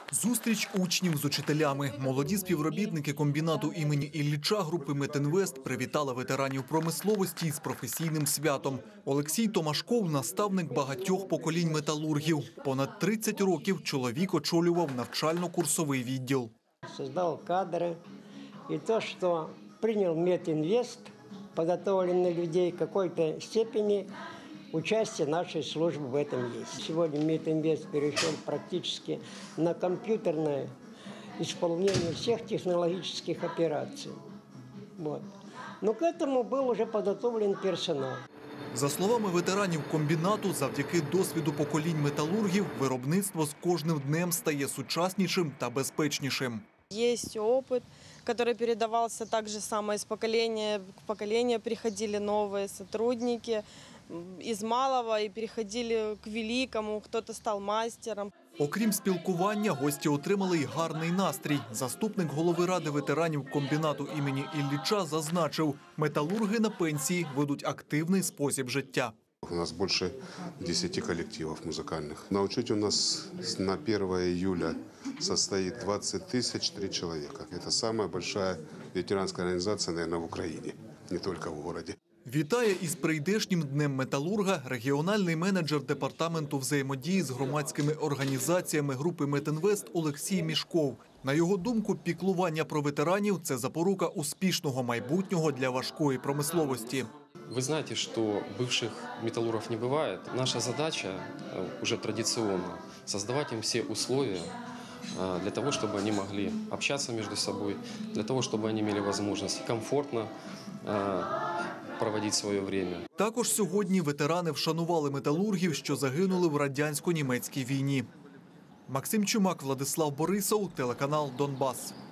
Зустріч учнів з учителями. Молоді співробітники комбінату імені Ілліча групи «Метинвест» привітали ветеранів промисловості з професійним святом. Олексій Томашков – наставник багатьох поколінь металургів. Понад 30 років чоловік очолював навчально-курсовий відділ. Создал кадры. И то, что принял Метинвест, подготовленный людей в какой-то степени, участие нашей службы в этом есть. Сегодня Метинвест перешел практически на компьютерное исполнение всех технологических операций. Вот. Но к этому был уже подготовлен персонал. За словами ветеранів комбінату, завдяки досвіду поколінь металургів, виробництво з кожним днем стає сучаснішим та безпечнішим. Есть опыт, который передавался так же само из поколения к поколению. Приходили новые сотрудники из малого и переходили к великому, кто-то стал мастером. Окрім спілкування, гості отримали й гарний настрій. Заступник голови ради ветеранів комбінату імені Ілліча зазначив, металурги на пенсії ведуть активний спосіб життя. У нас больше 10 коллективов музыкальных. На учете у нас на 1 июля состоит 20 003 человека. Это самая большая ветеранская организация, наверное, в Украине, не только в городе. Вітає із прийдешнім Днем металурга регіональний менеджер департаменту взаємодії з громадськими організаціями групи «Метинвест» Олексій Мішков. На його думку, піклування про ветеранів – це запорука успішного майбутнього для важкої промисловості. Вы знаете, что бывших металлургов не бывает. Наша задача уже традиционно – создавать им все условия для того, чтобы они могли общаться между собой, для того, чтобы они имели возможность комфортно проводить своє время. Також сьогодні ветерани вшанували металургів, що загинули в радянсько-німецькій війні. Максим Чумак, Владислав Борисов, телеканал «Донбас».